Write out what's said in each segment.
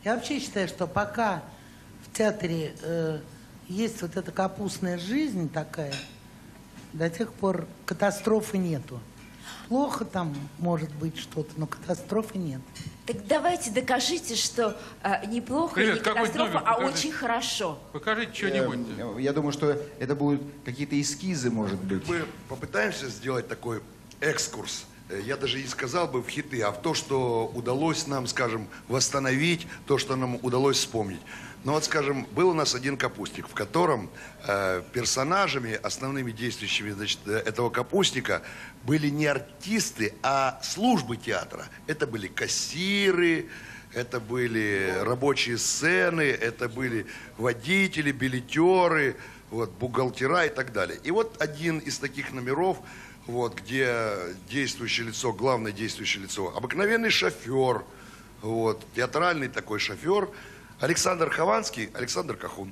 Я вообще считаю, что пока в театре есть вот эта капустная жизнь такая, до тех пор катастрофы нету. Плохо там может быть что-то, но катастрофы нет. Так давайте докажите, что неплохо, не катастрофа, а очень хорошо. Покажите что-нибудь. Я думаю, что это будут какие-то эскизы, может быть. Мы попытаемся сделать такой экскурс. Я даже не сказал бы в хиты, а в то, что удалось нам, скажем, восстановить, то, что нам удалось вспомнить. Ну вот, скажем, был у нас один капустник, в котором персонажами, основными действующими, значит, этого капустника были не артисты, а службы театра. Это были кассиры, это были рабочие сцены, это были водители, билетеры, вот, бухгалтера и так далее. И вот один из таких номеров, вот, где действующее лицо, главное действующее лицо, обыкновенный шофер, вот, театральный такой шофер, Александр Хованский, Александр Кахун.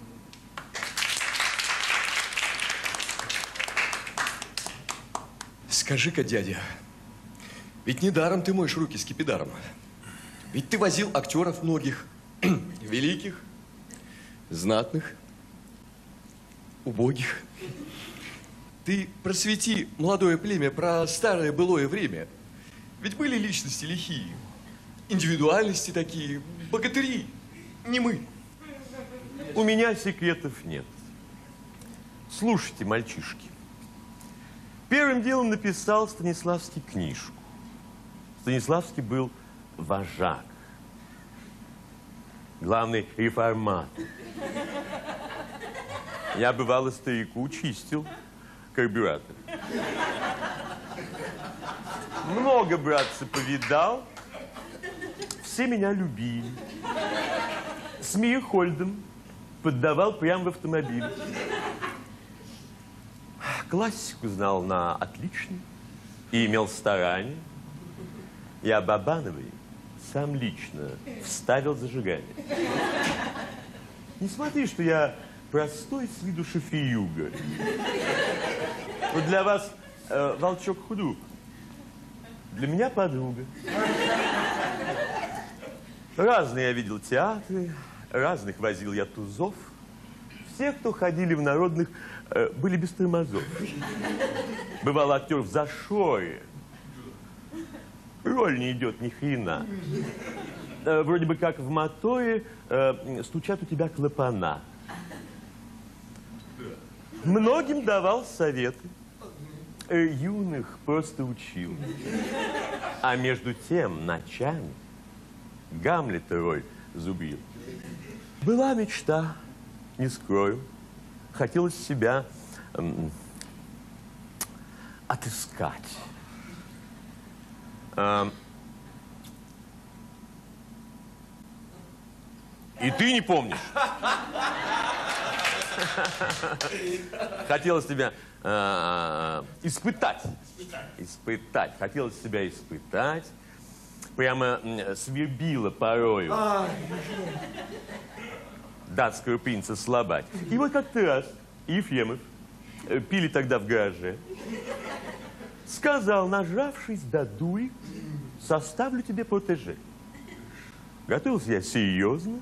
Скажи-ка, дядя, ведь недаром ты моешь руки скипидаром. Ведь ты возил актеров многих, великих, знатных, убогих. Ты просвети молодое племя про старое былое время. Ведь были личности лихие, индивидуальности такие, богатыри, не мы. У меня секретов нет. Слушайте, мальчишки. Первым делом написал Станиславский книжку. Станиславский был вожак, главный реформатор. Я, бывало, старику чистил карбюратор. Много, братцы, повидал. Все меня любили. С Мирхольдом поддавал прямо в автомобиль. Классику знал на отлично и имел старание. Я Бабановой сам лично вставил зажигание. Не смотри, что я простой с виду шофеюга. Вот для вас волчок-худрук, для меня подруга. Разные я видел театры, разных возил я тузов. Все, кто ходили в народных, были без тормозов. Бывал актер в зашоре. Роль не идет ни хрена. Вроде бы как в моторе стучат у тебя клапана. Многим давал советы. Юных просто учил. А между тем ночами Гамлета роль зубрил. Была мечта, не скрою. Хотелось себя отыскать. И ты не помнишь? Хотелось тебя испытать. Испытать. Хотелось себя испытать. Прямо свербило порою. Датского принца слабать. И вот как-то раз Ефремов, пили тогда в гараже, сказал, нажавшись до дури, составлю тебе протеже. Готовился я серьезно.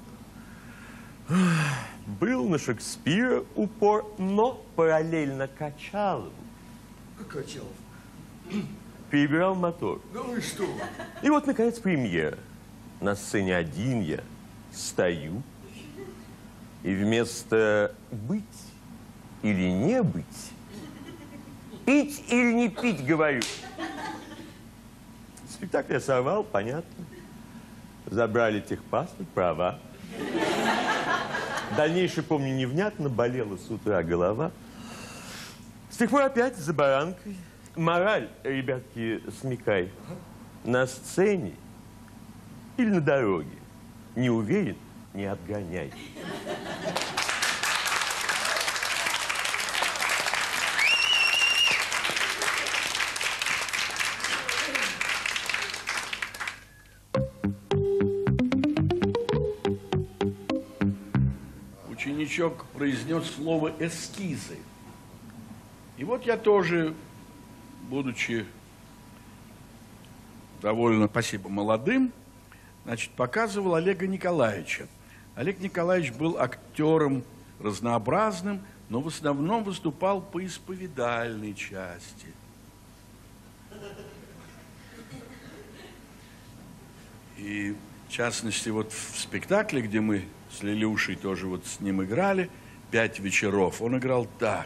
Был на Шекспира упор, но параллельно качал. Как качал? Перебирал мотор. Ну и что? И вот, наконец, премьера. На сцене один я стою, и вместо быть или не быть, пить или не пить, говорю. Спектакль я сорвал, понятно. Забрали техпаспорт, права. Дальнейшее, помню, невнятно, болела с утра голова. С тех пор опять за баранкой. Мораль, ребятки, смекай. На сцене или на дороге. Не уверен, не отгоняй. Ученичок произнес слово «эскизы». И вот я тоже, будучи довольно, спасибо, молодым, значит, показывал Олега Николаевича. Олег Николаевич был актером разнообразным, но в основном выступал по исповедальной части. И в частности, вот в спектакле, где мы с Лилюшей тоже вот с ним играли, 5 вечеров, он играл так.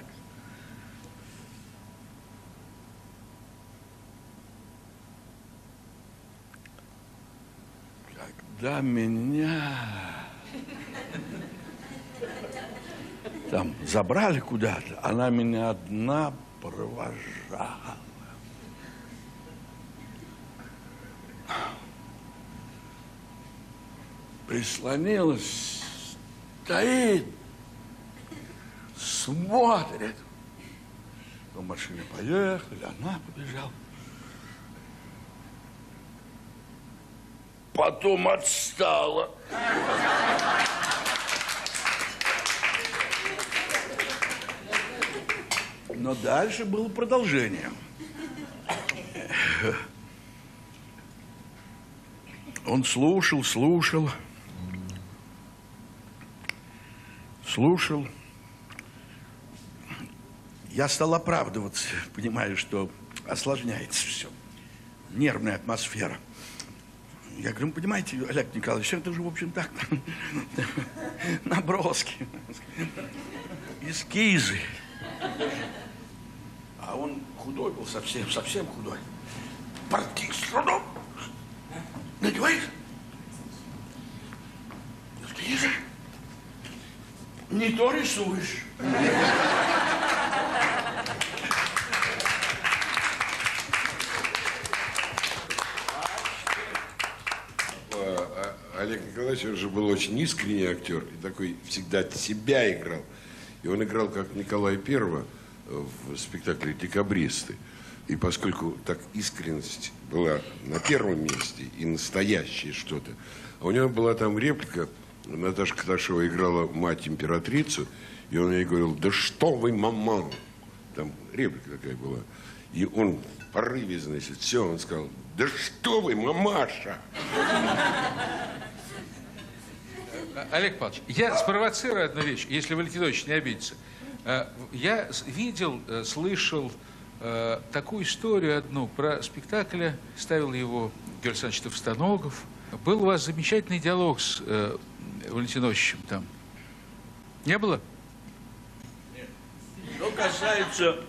Когда меня там забрали куда-то, она меня одна провожала. Прислонилась, стоит, смотрит. Потом машины поехали, она побежала. Потом отстала. Но дальше было продолжение. Он слушал. Я стал оправдываться, понимая, что осложняется все. Нервная атмосфера. Я говорю, понимаете, Олег Николаевич, это же, в общем, так, наброски, эскизы. А он худой был, совсем худой. Портки с трудом надеваешь? Тише. Не то рисуешь. Олег Николаевич, он же был очень искренний актер, и такой всегда себя играл. И он играл как Николай I в спектакле «Декабристы». И поскольку так искренность была на первом месте и настоящее что-то, а у него была там реплика, Наташа Каташева играла мать-императрицу, и он ей говорил, да что вы, маман? Там реплика такая была. И он в порыве, значит, все, он сказал, да что вы, мамаша? Олег Павлович, я спровоцирую одну вещь, если Валентин Ильич не обидится. Я видел, слышал такую историю одну про спектакль, ставил его Георгий Александрович Товстоногов. Был у вас замечательный диалог с Валентином Ильичем там. Не было? Нет. Что касается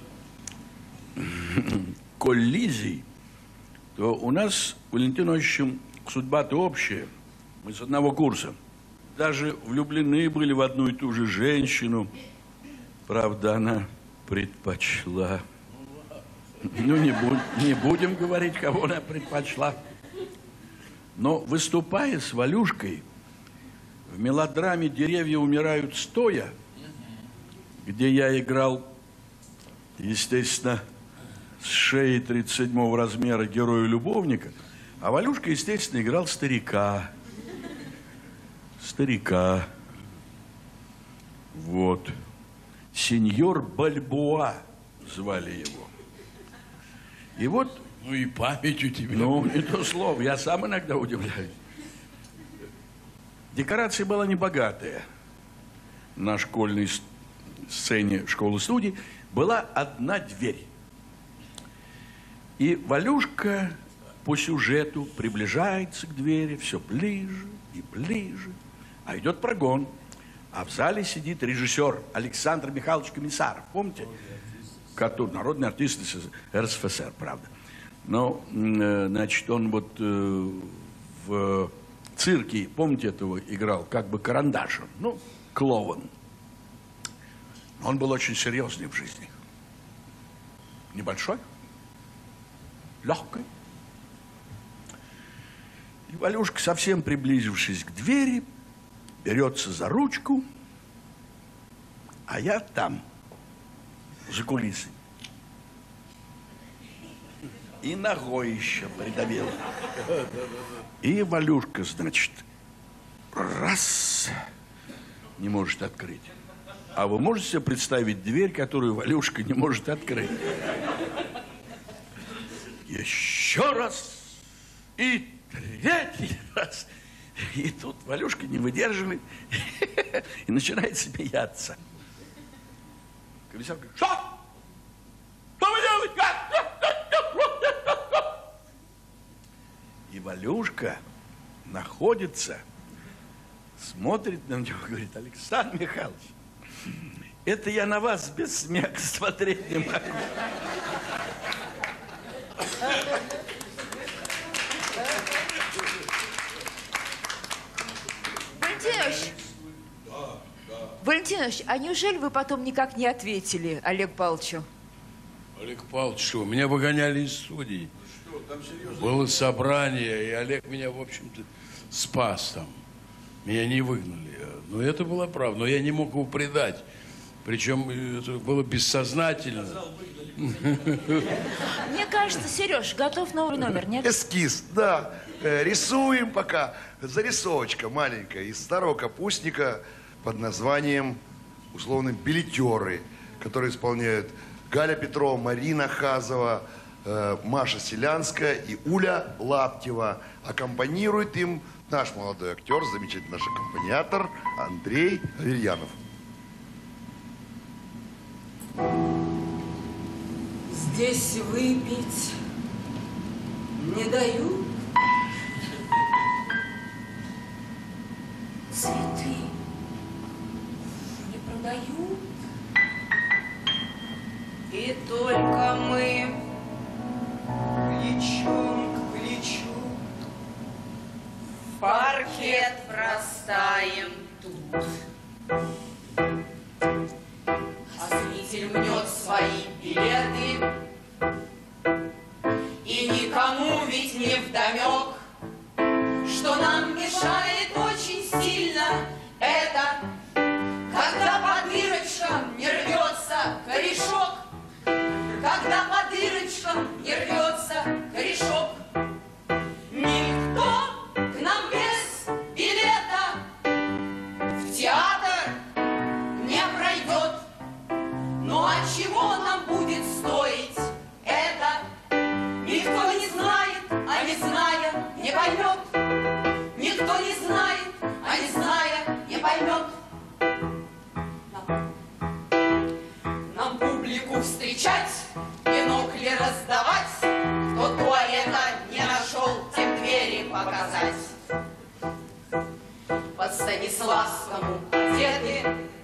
коллизий, то у нас с Валентином Ильичем судьба-то общая. Мы с одного курса. Даже влюблены были в одну и ту же женщину. Правда, она предпочла. Ну, не будем говорить, кого она предпочла. Но выступая с Валюшкой в мелодраме «Деревья умирают стоя», где я играл, естественно, с шеей 37-го размера героя-любовника, а Валюшка, естественно, играл старика. Вот. Сеньор Бальбоа звали его. И вот... Ну и память у тебя. Ну, не то слово. Я сам иногда удивляюсь. Декорация была небогатая. На школьной сцене школы-студии была одна дверь. И Валюшка по сюжету приближается к двери все ближе и ближе. А идет прогон. А в зале сидит режиссер Александр Михайлович Комиссаров. Помните? Который народный артист из РСФСР, правда. Но, значит, он вот в цирке, помните, этого играл, как бы карандашем. Ну, клоун. Он был очень серьезный в жизни. Небольшой, легкий. И Валюшка, совсем приблизившись к двери, берется за ручку, а я там, за кулисой. И ногой еще придавил. И Валюшка, значит, раз, не может открыть. А вы можете себе представить дверь, которую Валюшка не может открыть? Еще раз. И Третий раз. И тут Валюшка не выдерживает и начинает смеяться. Комиссар говорит: что? Что вы делаете? И Валюшка находится, смотрит на него и говорит: Александр Михайлович, это я на вас без смеха смотреть не могу. Валентин Ильич, а неужели вы потом никак не ответили Олегу Павловичу? Олег Павлович, что, меня выгоняли из студии. Что, там серьезно? Было собрание, и Олег меня, в общем-то, спас там. Меня не выгнали. Но это была правда. Но я не мог его предать. Причем это было бессознательно. Мне кажется, Сереж, готов новый номер, нет? Эскиз, да. Рисуем пока. Зарисовочка маленькая из старого капустника под названием, условно, «Билетеры», которые исполняют Галя Петрова, Марина Хазова, Маша Селянская и Уля Лаптева. Аккомпанирует им наш молодой актер, замечательный наш аккомпаниатор Андрей Аверьянов. Здесь выпить не дают. Цветы не продают. И только мы плечом к плечу в паркет простаем тут. А зритель мнет свои билеты, и никому ведь не вдомек, что нам мешает очень сильно это, когда по дырочкам не рвется корешок, когда по дырочкам не рвется корешок. Никто к нам без билета в театр не пройдет. Ну а чего нам будет стоить это? Никто не знает, а не зная, не поймет. Никто не знает, а не зная, не поймет. Нам публику встречать, бинокли раздавать. Кто туалета не нашел, тем двери показать. По Станиславскому одеты,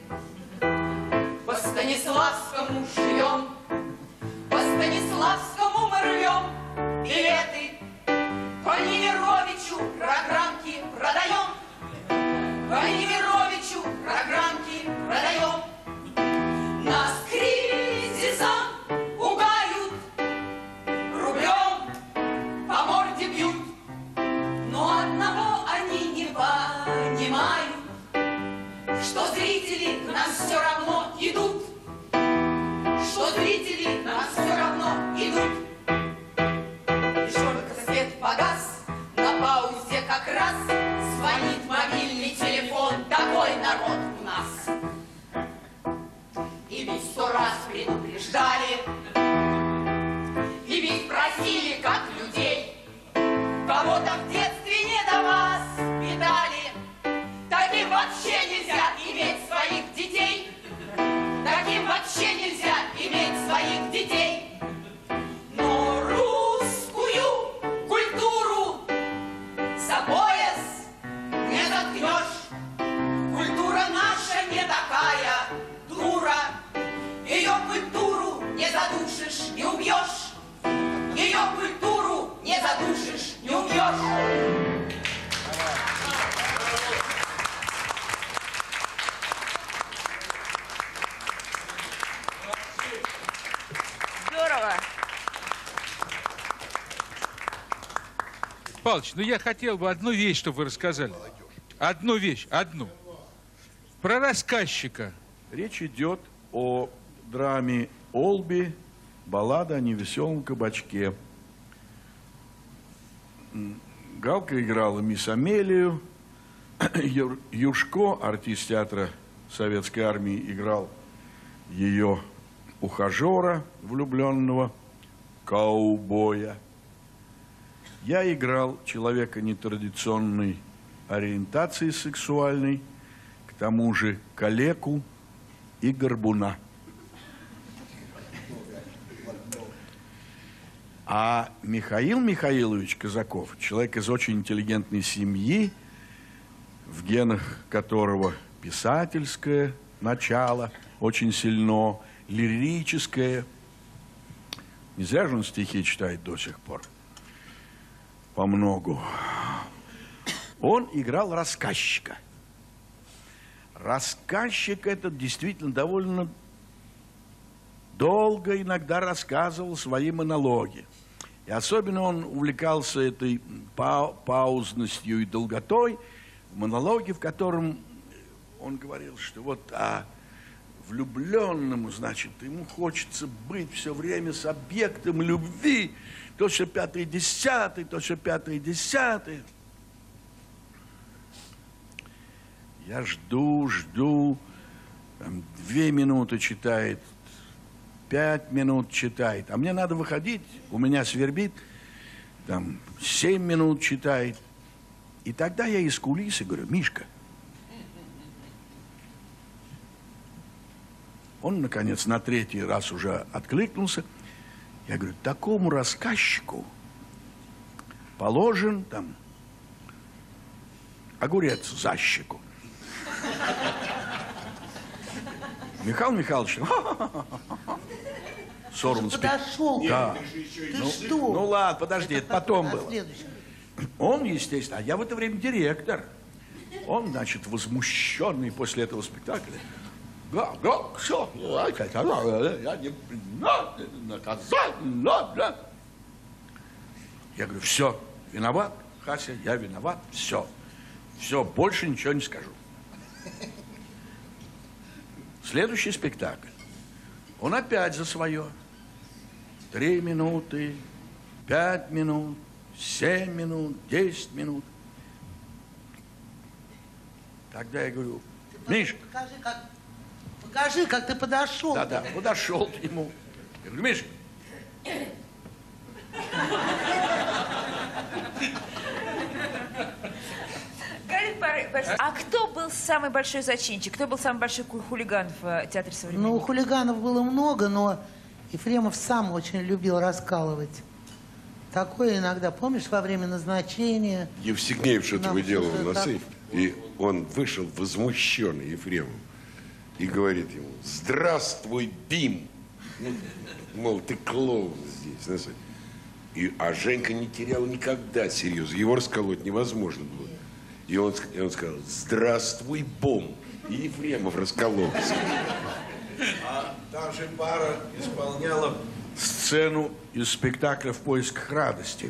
по Станиславскому живем, по Станиславскому мы рвем билеты. По Немировичу программки продаем, по Немировичу программки продаем. Нас кризисом пугают, рублем по морде бьют, но одного они не понимают, что зрители к нам все равно идут, что зрители к нам все равно идут. Лишь только свет погас, на паузе как раз звонит мобильный телефон. Такой народ у нас. И ведь 100 раз предупреждали, и ведь просили как людей. Кого-то в детстве не до вас питали. Таким вообще нельзя иметь своих детей. Таким вообще нельзя иметь своих детей. Но русскую культуру за пояс не заткнешь. Культура наша не такая дура. Ее культуру не задушишь, не убьешь. Ее культуру не задушишь, не убьешь. Здорово. Павлович, ну я хотел бы одну вещь, чтобы вы рассказали. Одну вещь, одну. Про рассказчика. Речь идет о драме «Олби», баллада о невеселом кабачке. Галка играла мисс Амелию, Юшко, артист театра Советской Армии, играл ее ухажера, влюбленного, каубоя. Я играл человека нетрадиционной ориентации сексуальной, к тому же калеку и горбуна. А Михаил Михаилович Казаков, человек из очень интеллигентной семьи, в генах которого писательское начало очень сильно, лирическое. Не зря же он стихи читает до сих пор. По многу. Он играл рассказчика. Рассказчик этот действительно довольно долго иногда рассказывал свои монологи. И особенно он увлекался этой паузностью и долготой в монологе, в котором он говорил, что вот влюбленному, значит, ему хочется быть все время с объектом любви, то все 5-й, 10-й, то все 5-й, 10-й. Я жду, там, 2 минуты читает, 5 минут читает, а мне надо выходить, у меня свербит, там, 7 минут читает. И тогда я из кулисы говорю: Мишка. Он, наконец, на 3-й раз уже откликнулся. Я говорю: такому рассказчику положен там огурец за щеку. Михаил Михайлович, сорван подошел. Да. Ты что? Ну ладно, подожди, это потом было. Он, естественно, а я в это время директор. Он, значит, возмущенный после этого спектакля. Да, все, я не наказал. Я говорю: все, виноват, Хася, я виноват, все. Все, больше ничего не скажу. Следующий спектакль. Он опять за свое. 3 минуты, 5 минут, 7 минут, 10 минут. Тогда я говорю: Мишка. Покажи, как ты подошел. Да, подошел к нему. Я говорю: Мишка. А кто был самый большой зачинщик? Кто был самый большой хулиган в театре современного? Ну, хулиганов было много, но Ефремов сам очень любил раскалывать. Такое иногда, помнишь, во время назначения... Евстигнеев что-то выделал на сейф, и он вышел возмущенный, Ефремов, и говорит ему: здравствуй, Бим! Мол, ты клоун здесь. А Женька не терял никогда, серьезно. Его расколоть невозможно было. И он сказал: здравствуй, Бом! И Ефремов раскололся. А та же пара исполняла сцену из спектакля «В поисках радости».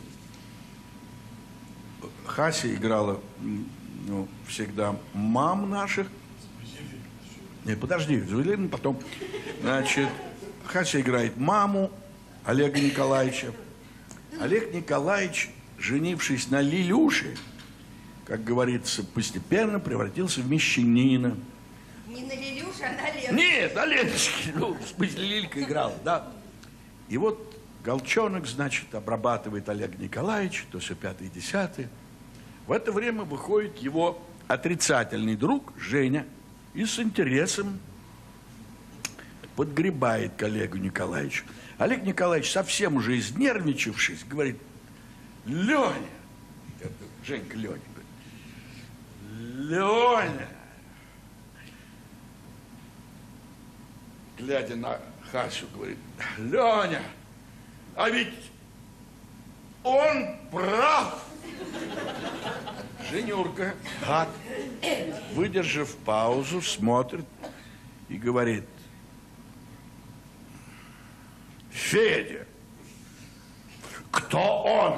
Хася играла, ну, всегда мам наших. Нет, подожди, потом. Значит, Хася играет маму Олега Николаевича. Олег Николаевич, женившись на Лилюше, как говорится, постепенно превратился в мещанина. Не на Лилюше, а на Леночке. Нет, на Леночке. Ну, в смысле, Лилька играла, да. И вот Голчонок, значит, обрабатывает Олега Николаевича, то все 5-й, 10-й. В это время выходит его отрицательный друг Женя и с интересом подгребает к Олегу Николаевичу. Олег Николаевич, совсем уже изнервничавшись, говорит: Леня, Женька Леня, Леня, глядя на Хасю, говорит: Леня, а ведь он прав. Женюрка, гад, выдержав паузу, смотрит и говорит: Федя, кто он?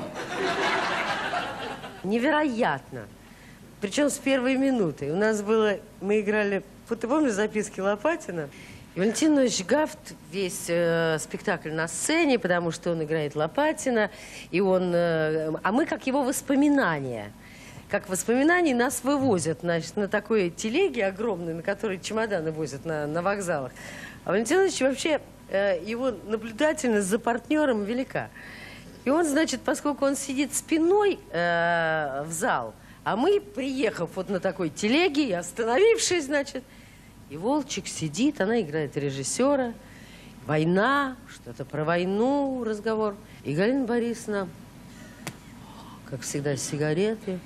Невероятно. Причем с первой минуты. У нас было, мы играли, ты помнишь записки Лопатина? И Валентин Ильич Гафт весь спектакль на сцене, потому что он играет Лопатина, и он, а мы как его воспоминания. Как воспоминания нас вывозят, значит, на такой телеге огромной, на которой чемоданы возят на вокзалах. А Валентин Ильич вообще, его наблюдательность за партнером велика. И он, значит, поскольку он сидит спиной в зал, а мы, приехав вот на такой телеге и остановившись, значит, и Волчек сидит, она играет режиссера, война, что-то про войну разговор. И Галина Борисовна, как всегда, сигареты.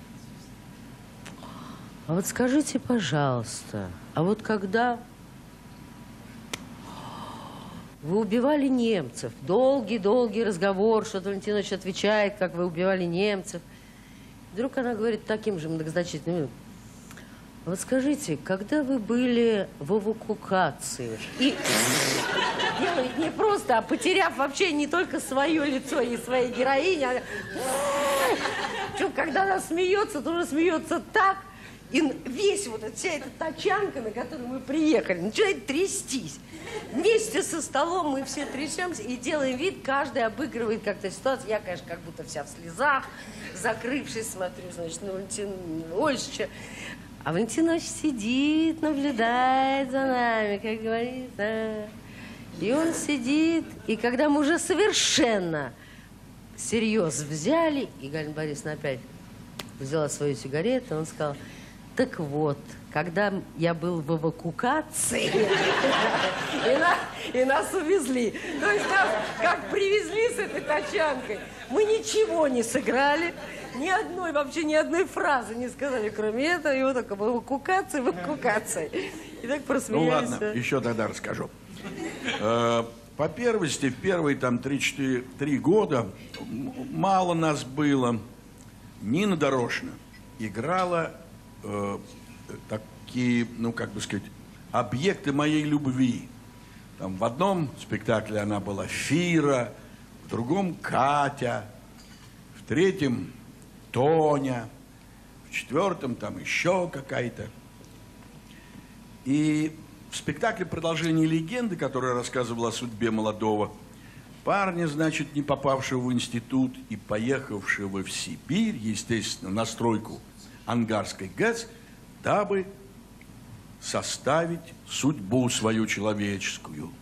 А вот скажите, пожалуйста, а вот когда вы убивали немцев, долгий-долгий разговор, что-то Валентин Ильич отвечает, как вы убивали немцев. Вдруг она говорит таким же многозначительным: а вот скажите, когда вы были в эвакуации, и делает не просто, а потеряв вообще не только свое лицо и своей героини, она... когда она смеется, то она смеется так, и весь вот вся эта тачанка, на которую мы приехали, начинает трястись. Вместе со столом мы все трясемся и делаем вид, каждый обыгрывает как-то ситуацию. Я, конечно, как будто вся в слезах, закрывшись, смотрю, значит, на Валентина Ильича. А Валентин Ильич сидит, наблюдает за нами, как говорится. И он сидит, и когда мы уже совершенно всерьез взяли, и Галина Борисовна опять взяла свою сигарету, он сказал: так вот, когда я был в эвакуации, и нас увезли. То есть нас как привезли с этой тачанкой. Мы ничего не сыграли, ни одной фразы не сказали, кроме этого. И вот только в эвакуации. И так просмеялись. Ну ладно, еще тогда расскажу. По первости, в первые там 3 года мало нас было. Нина Дорошина играла такие, ну, как бы сказать, объекты моей любви. Там в одном спектакле она была Фира, в другом Катя, в третьем Тоня, в четвертом там еще какая-то. И в спектакле «Продолжение легенды», который рассказывал о судьбе молодого парня, значит, не попавшего в институт и поехавшего в Сибирь, естественно, на стройку Ангарской ГЭС, дабы составить судьбу свою человеческую.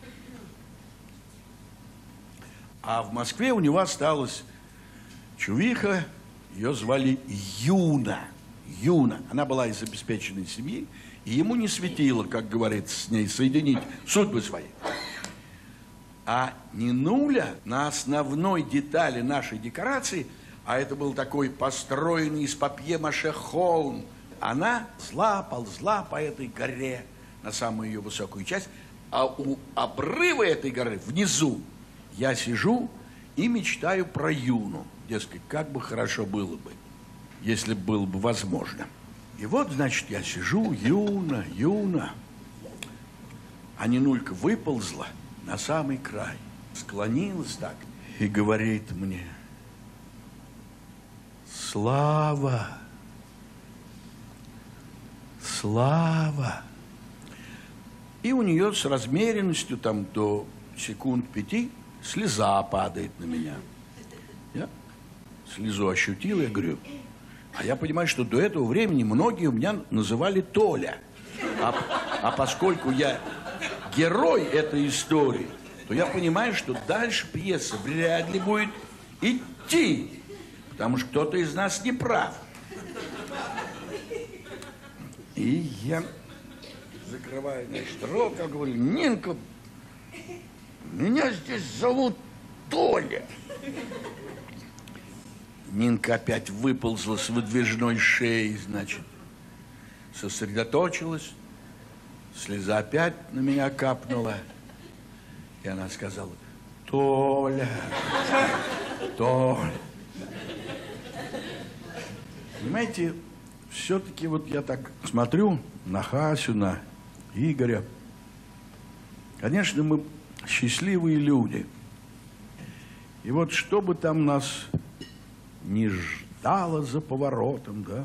А в Москве у него осталась чувиха, ее звали Юна. Юна. Она была из обеспеченной семьи, и ему не светило, как говорится, с ней соединить судьбы свои. А Нинуля на основной детали нашей декорации, а это был такой построенный из папье-маше холм, она ползла по этой горе на самую ее высокую часть, а у обрыва этой горы внизу я сижу и мечтаю про Юну. Дескать, как бы хорошо было бы, если было бы возможно. И вот, значит, я сижу, Юна. А Нинулька выползла на самый край, склонилась так и говорит мне: Слава! И у нее с размеренностью там до секунд 5 слеза падает на меня. Я слезу ощутил, я говорю, а я понимаю, что до этого времени многие у меня называли Толя. А поскольку я герой этой истории, то я понимаю, что дальше пьеса вряд ли будет идти, потому что кто-то из нас не прав. И я закрываю, значит, рот, я говорю: Нинка, меня здесь зовут Толя. Нинка опять выползла с выдвижной шеи, значит, сосредоточилась, слеза опять на меня капнула, и она сказала: Толя. Понимаете, все-таки вот я так смотрю на Хасю, на Игоря. Конечно, мы счастливые люди. И вот что бы там нас не ждало за поворотом, да,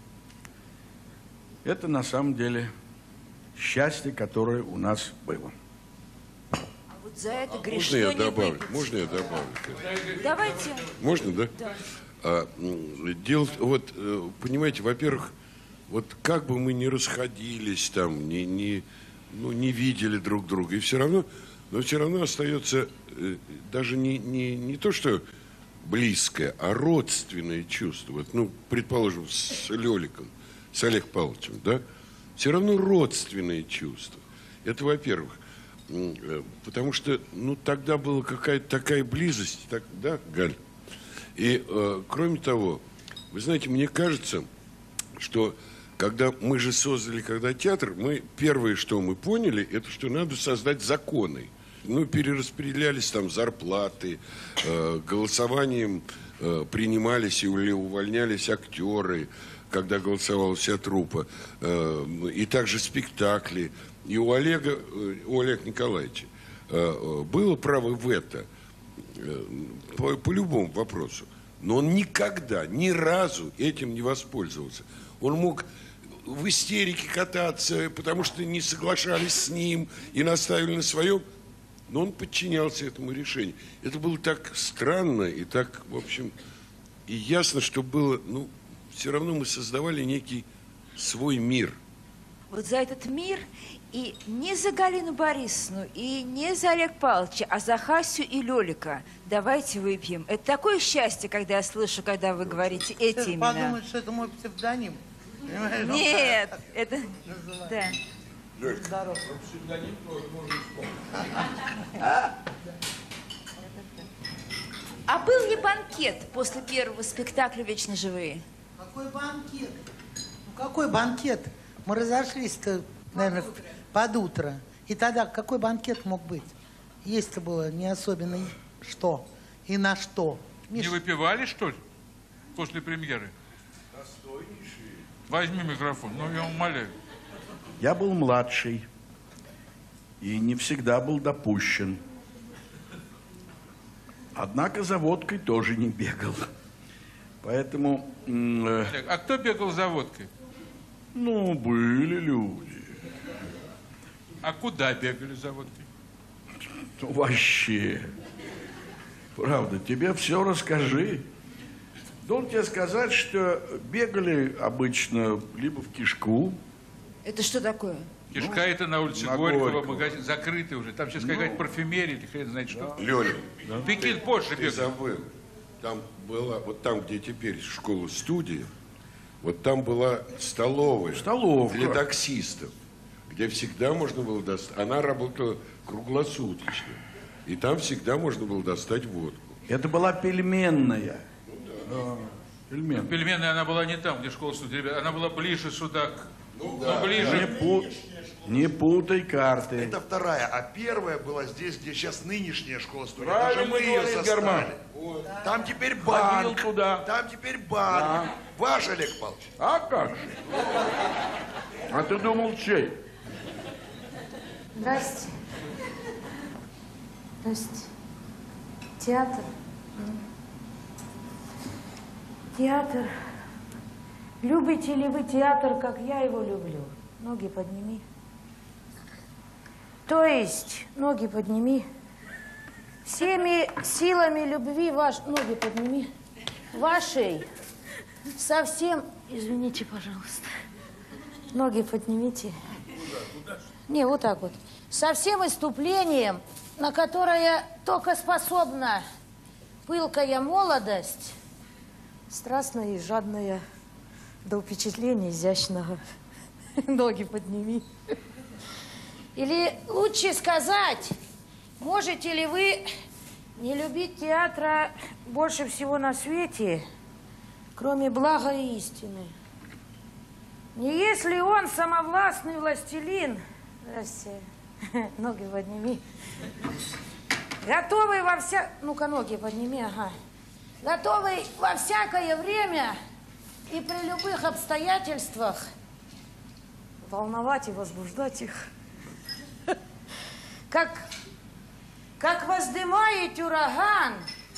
это на самом деле счастье, которое у нас было. А вот за это грешно Можно я не добавлю? выпить. Можно я добавлю? Давайте. Можно, да? Да. Дело, вот, понимаете, во-первых, вот как бы мы ни расходились там, не видели друг друга, и все равно остается даже не то, что близкое, а родственное чувство, вот, ну, предположим, с Лёликом, с Олегом Павловичем, да, все равно родственные чувства. Это, во-первых, потому что, ну, тогда была какая-то такая близость, так, да, Галь? И, кроме того, вы знаете, мне кажется, что когда мы же создали когда театр, мы первое, что мы поняли, это что надо создать законы. Ну, перераспределялись там зарплаты, голосованием принимались или увольнялись актеры, когда голосовала вся труппа, и также спектакли. И у Олега Николаевича было право в это по любому вопросу. Но он никогда, ни разу этим не воспользовался. Он мог в истерике кататься, потому что не соглашались с ним и настаивали на своем. Но он подчинялся этому решению. Это было так странно и так, в общем, и ясно, что было, ну, все равно мы создавали некий свой мир. Вот за этот мир и не за Галину Борисовну, и не за Олега Павловича, а за Хасю и Лёлика. Давайте выпьем. Это такое счастье, когда я слышу, когда вы говорите эти имена. Подумают, что это мой псевдоним. Понимаешь? Нет, это... Да. Здорово. А был ли банкет после первого спектакля «Вечно живые»? Какой банкет? Ну, какой банкет? Мы разошлись-то, наверное, под утро. И тогда какой банкет мог быть? Есть-то было не особенно что и на что. Не выпивали, что ли, после премьеры? Возьми микрофон, ну я умоляю. Я был младший и не всегда был допущен. Однако за водкой тоже не бегал. Поэтому... Олег, а кто бегал за водкой? Ну, были люди. А куда бегали за водкой? Ну, вообще. Правда, тебе все расскажи. Должен тебе сказать, что бегали обычно либо в Кишку. Это что такое? Кишка это на улице на Горького, магазин закрытый уже. Там сейчас какая-то парфюмерия, или хрен знает что. Лёля, Пекин позже ты бегал. забыл. Там была, вот там, где теперь школа-студия, вот там была столовая для таксистов, где всегда можно было достать. Она работала круглосуточно. И там всегда можно было достать водку. Это была пельменная. Пельменная она была не там, где школа студия, ребят. Она была ближе сюда. Ближе. Не путай карты. Это вторая, а первая была здесь, где сейчас нынешняя школа-студия. Правильно Даже мы ее говорит застали. Герман. Там теперь банк. Ходил туда. Там теперь банк. Да. Ваш, Олег Павлович. А как же? А ты думал, чей? Здрасте. Здрасте. Театр. Театр. Любите ли вы театр, как я его люблю? Ноги подними. То есть, ноги подними. Всеми силами любви ноги подними. Вашей совсем... Извините, пожалуйста. Ноги поднимите. Не, вот так вот. Со всем иступлением, на которое только способна пылкая молодость, страстная и жадная до впечатления изящного. Ноги подними. Или лучше сказать, можете ли вы не любить театра больше всего на свете, кроме блага и истины? Не если он самовластный властелин, здрасте, ноги подними, готовый во ну-ка, ноги подними, ага. Готовый во всякое время и при любых обстоятельствах волновать и возбуждать их. Как воздымает ураган,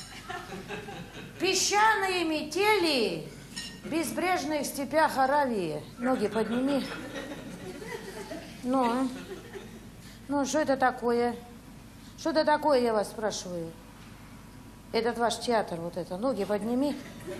песчаные метели в безбрежных степях Аравии. Ноги подними. Ну, что это такое? Что это такое, я вас спрашиваю? Этот ваш театр, вот это. Ноги подними.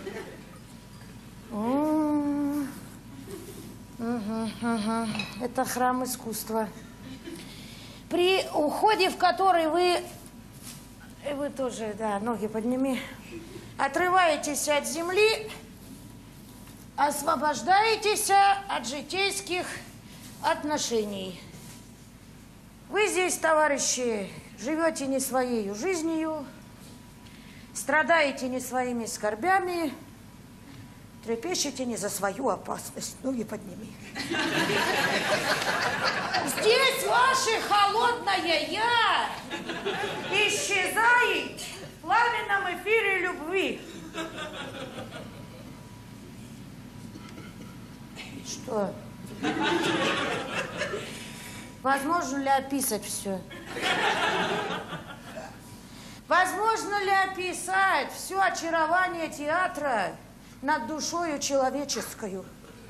Это храм искусства, при уходе в который вы тоже, да, ноги подними, отрываетесь от земли, освобождаетесь от житейских отношений. Вы здесь, товарищи, живете не своей жизнью, страдаете не своими скорбями, трепещете не за свою опасность. Ноги подними. Здесь ваше холодное «я» исчезает в пламенном эфире любви. Что? Возможно ли описать все? Возможно ли описать все очарование театра над душою человеческую?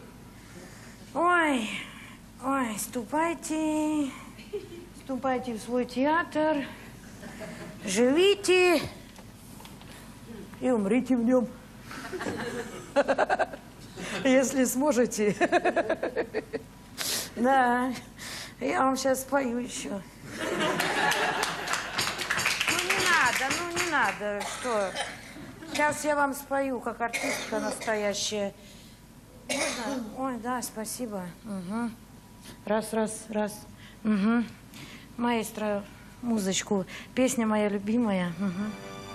Ой, ой, ступайте в свой театр, живите и умрите в нем. Если сможете. Да, я вам сейчас спою еще. Ну не надо, что? Сейчас я вам спою, как артистка настоящая. Можно? Ой, да, спасибо. Угу. Раз. Угу. Маэстро, музычку. Песня моя любимая. Угу.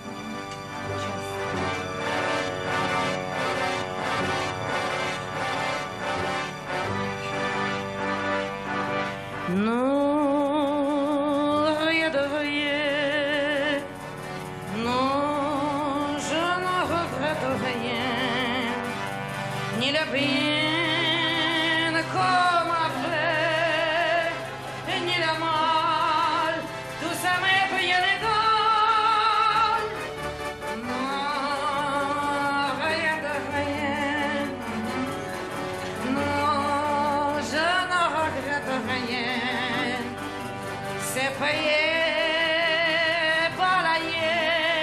Non, rien de rien. Non, je ne regrette rien. Ni le bien qu'on m'a fait, ni le mal. Tout ça m'est bien égal. Non, rien de rien. Non, je ne regrette rien. C'est payé, balayé,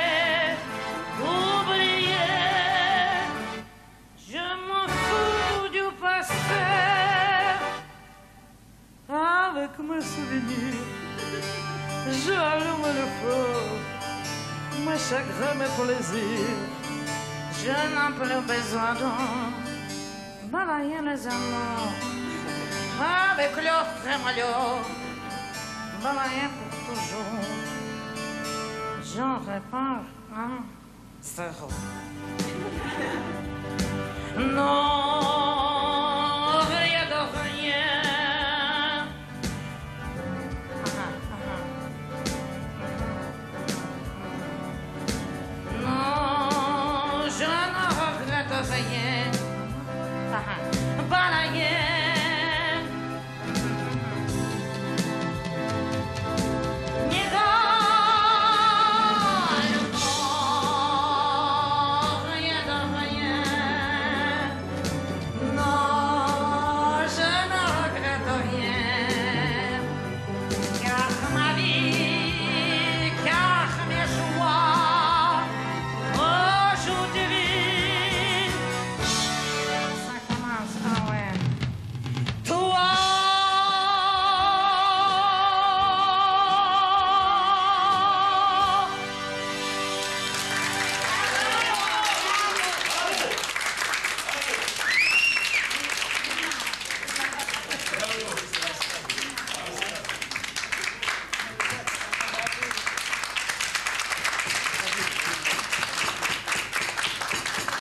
oublié. Je m'en fous du passé. Avec mes souvenirs, j'allume le feu. Mes chagrins, mes plaisirs. Je n'ai plus besoin de balayer les amours. Avec leur trémolo. Balayer pour toujours. J'en répare un zéro. Non.